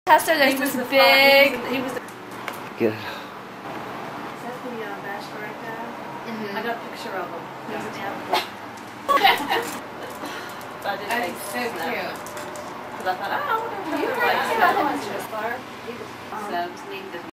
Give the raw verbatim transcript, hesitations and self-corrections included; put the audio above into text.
Hester, there's this big. He was. Good. Is that the uh, bachelorette guy? Mm-hmm. I got a picture of him. He was in the So I did That take is so some cute. because I thought, oh, I wonder if You you were like right about that. the one so far. He was, um, So just need to